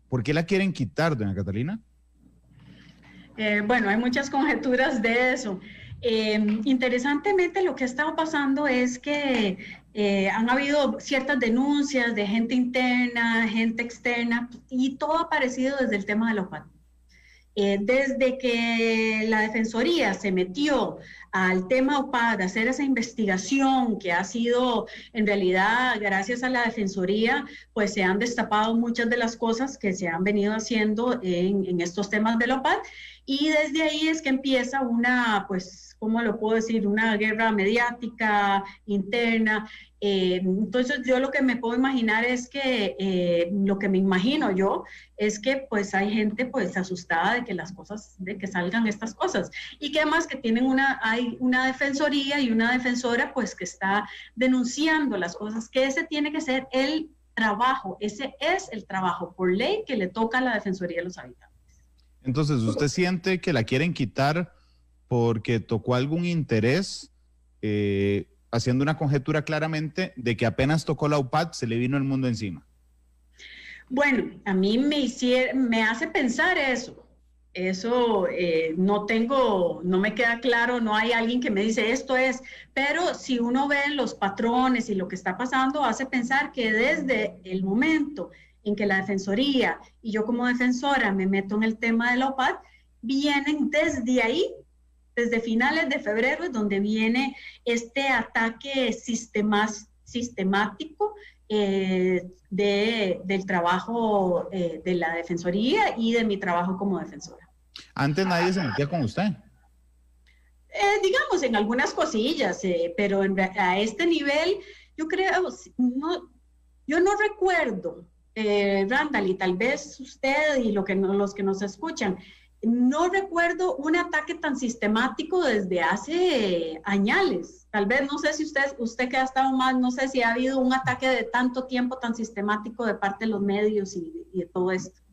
¿Por qué la quieren quitar, doña Catalina? Bueno, hay muchas conjeturas de eso. Interesantemente, lo que ha estado pasando es que han habido ciertas denuncias de gente interna, gente externa, y todo ha aparecido desde el tema de la OPAD. Desde que la Defensoría se metió al tema OPAD, de hacer esa investigación que ha sido, en realidad, gracias a la Defensoría, pues se han destapado muchas de las cosas que se han venido haciendo en estos temas de la OPAD, y desde ahí es que empieza una, pues, ¿cómo lo puedo decir? Una guerra mediática interna. Entonces yo lo que me puedo imaginar es que, lo que me imagino yo, es que pues hay gente pues asustada de que las cosas, de que salgan estas cosas, y que además que tienen hay una defensoría y una defensora pues que está denunciando las cosas, que ese tiene que ser el trabajo, ese es el trabajo por ley que le toca a la Defensoría de los Habitantes. Entonces, ¿usted siente que la quieren quitar porque tocó algún interés, haciendo una conjetura claramente de que apenas tocó la UPAD se le vino el mundo encima? Bueno, a mí me hace pensar eso. Eso no me queda claro, no hay alguien que me dice esto es, pero si uno ve los patrones y lo que está pasando, hace pensar que desde el momento en que la Defensoría y yo como defensora me meto en el tema de la OPAD, vienen desde ahí, desde finales de febrero, es donde viene este ataque sistemático del trabajo de la Defensoría y de mi trabajo como defensora. Antes nadie se metía con usted. Digamos, en algunas cosillas, pero a este nivel, yo creo, yo no recuerdo, Randall, y tal vez usted y los que nos escuchan, no recuerdo un ataque tan sistemático desde hace años. Tal vez, no sé si usted que ha estado más, no sé si ha habido un ataque de tanto tiempo tan sistemático de parte de los medios y de todo esto.